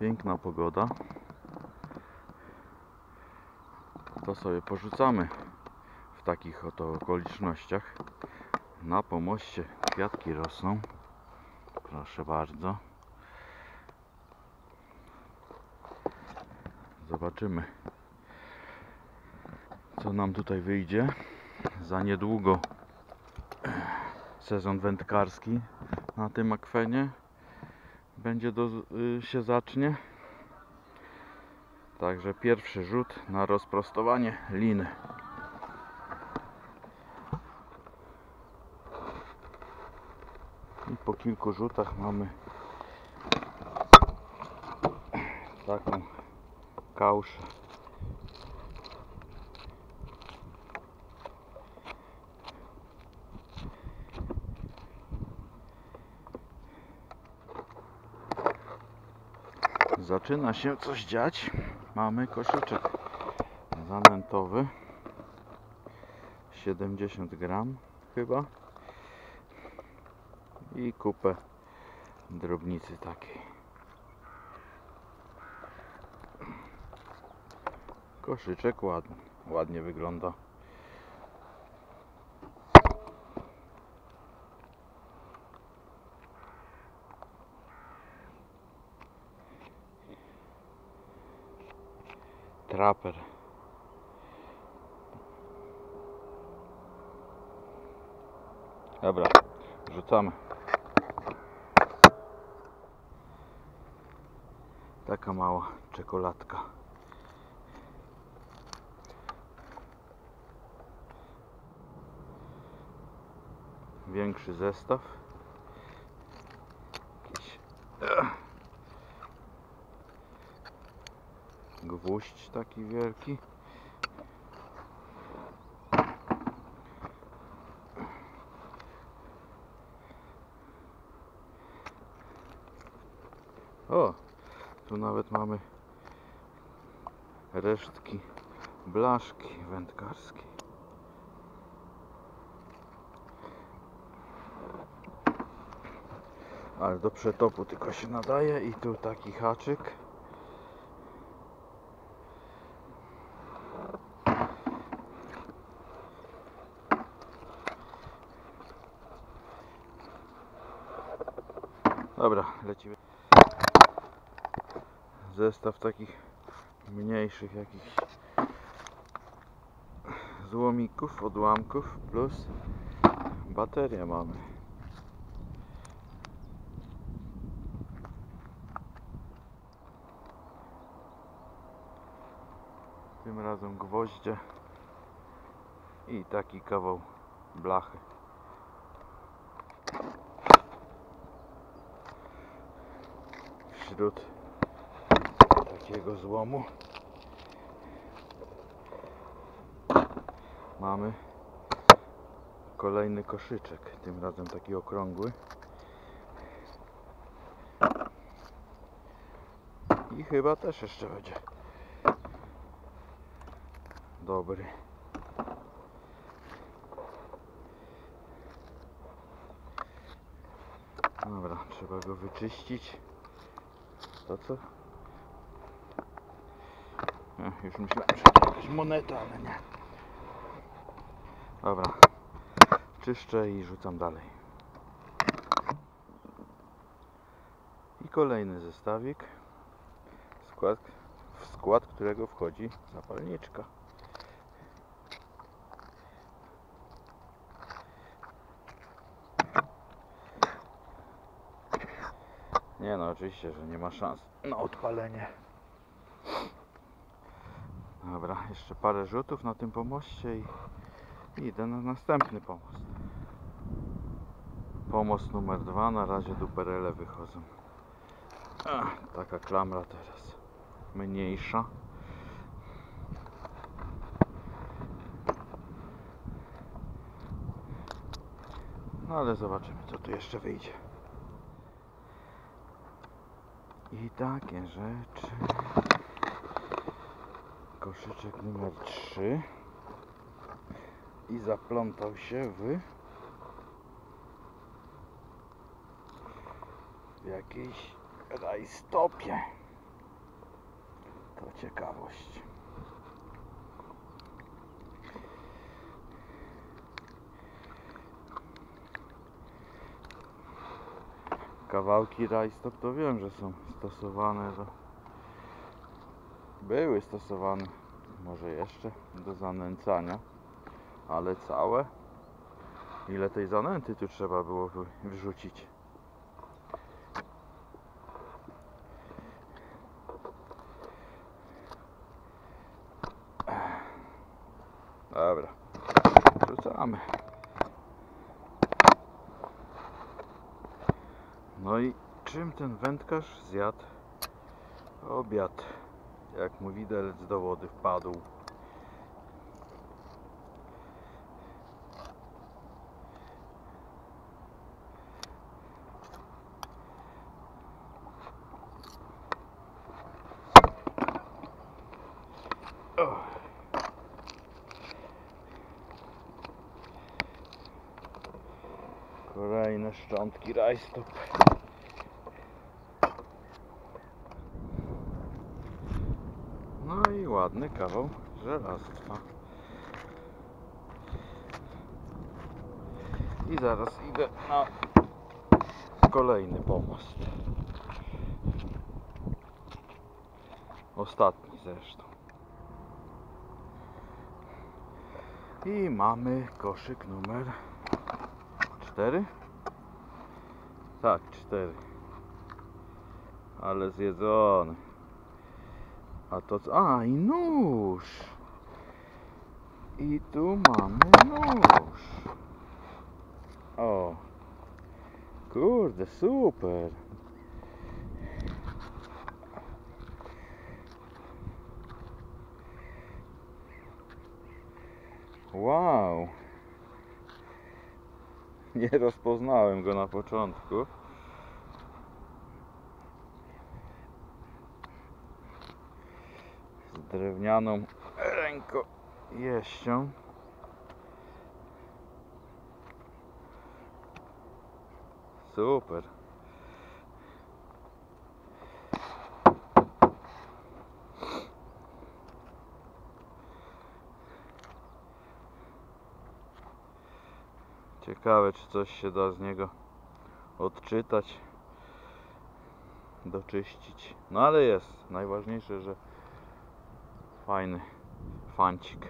Piękna pogoda. To sobie porzucamy w takich oto okolicznościach. Na pomoście kwiatki rosną. Proszę bardzo. Zobaczymy, co nam tutaj wyjdzie. Za niedługo sezon wędkarski na tym akwenie się zacznie. Także pierwszy rzut na rozprostowanie liny. I po kilku rzutach mamy taką kałszę. Zaczyna się coś dziać. Mamy koszyczek zanętowy, 70 gram chyba, i kupę drobnicy takiej. Koszyczek ładnie wygląda. Traper. Dobra, rzucamy. Taka mała czekoladka. Większy zestaw. Jakiś gwóźdź taki wielki. O, tu nawet mamy resztki blaszki wędkarskiej. Ale do przetopu tylko się nadaje. I tu taki haczyk. Dobra, lecimy. Zestaw takich mniejszych jakichś złomików, odłamków, plus baterię mamy. Tym razem gwoździe i taki kawał blachy. Wśród takiego złomu mamy kolejny koszyczek, tym razem taki okrągły. I chyba też jeszcze będzie dobry. Dobra, trzeba go wyczyścić. To co? Już myślałem, że to jakaś moneta, ale nie. Dobra, czyszczę i rzucam dalej. I kolejny zestawik, w skład którego wchodzi zapalniczka. Nie no, oczywiście, że nie ma szans na odpalenie. Dobra, jeszcze parę rzutów na tym pomoście i idę na następny pomost. Pomost numer 2, na razie duperele wychodzą. Taka klamra teraz, mniejsza. No ale zobaczymy, co tu jeszcze wyjdzie. I takie rzeczy. Koszyczek numer 3. I zaplątał się w jakiejś rajstopie. ciekawość. Kawałki rajstop to wiem, że są stosowane były stosowane, może jeszcze do zanęcania, ale całe, ile tej zanęty tu trzeba było wrzucić. Dobra, rzucamy. No i czym ten wędkarz zjadł obiad? Jak mu widelec do wody wpadł. Kolejne szczątki rajstop. No i ładny kawał żelastwa. I zaraz idę na kolejny pomost. Ostatni zresztą. I mamy koszyk numer 4? Tak, 4. Ale zjedzony. A to co? A, i nóż. I tu mamy nóż. O. Kurde, super. Wow. Nie rozpoznałem go na początku. Z drewnianą rękojeścią. Super. Ciekawe, czy coś się da z niego odczytać, doczyścić. No ale jest. Najważniejsze, że fajny fancik.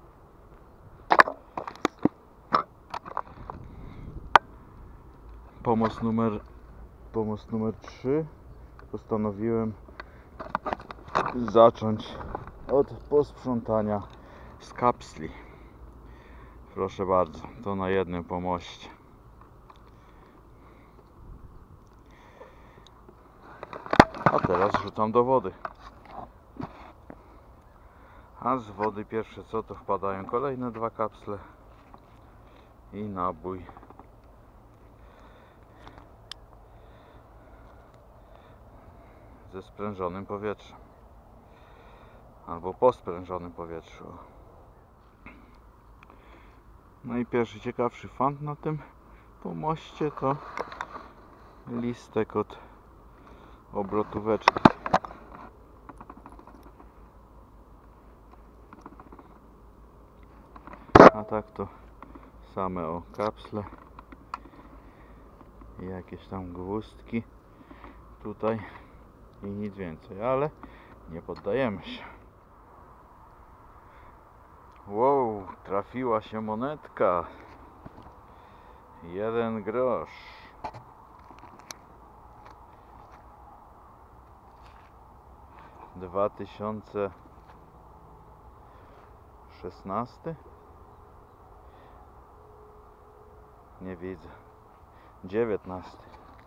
Pomost numer 3 postanowiłem zacząć od posprzątania z kapsli. Proszę bardzo, to na jednym pomoście. A teraz rzucam do wody. A z wody pierwsze co to wpadają kolejne 2 kapsle i nabój. Ze sprężonym powietrzem. Albo po sprężonym powietrzu. No i pierwszy ciekawszy fant na tym pomoście to listek od obrotóweczki. A tak to same o kapsle i jakieś tam gwózdki tutaj i nic więcej, ale nie poddajemy się. Wow, trafiła się monetka. 1 grosz. $2016? Nie widzę. 19.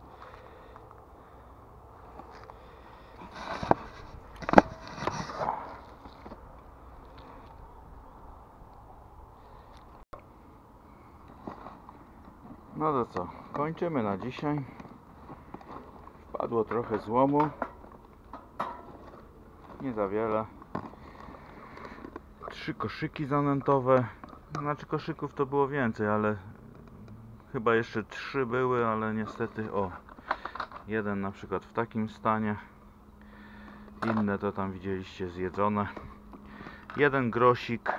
No to co, kończymy na dzisiaj. Wpadło trochę złomu. Nie za wiele. 3 koszyki zanętowe. Znaczy koszyków to było więcej, ale chyba jeszcze 3 były, ale niestety jeden na przykład w takim stanie Inne to tam widzieliście zjedzone. Jeden grosik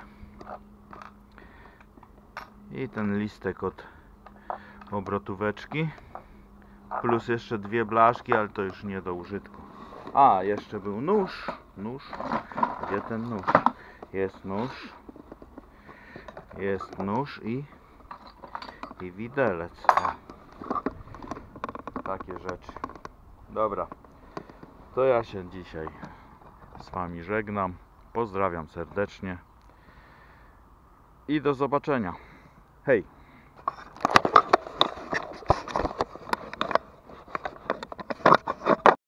i ten listek od obrotóweczki, plus jeszcze 2 blaszki, ale to już nie do użytku. A, jeszcze był nóż. Gdzie ten nóż? Jest nóż. Jest nóż i widelec. O. Takie rzeczy. Dobra, to ja się dzisiaj z wami żegnam. Pozdrawiam serdecznie i do zobaczenia. Hej!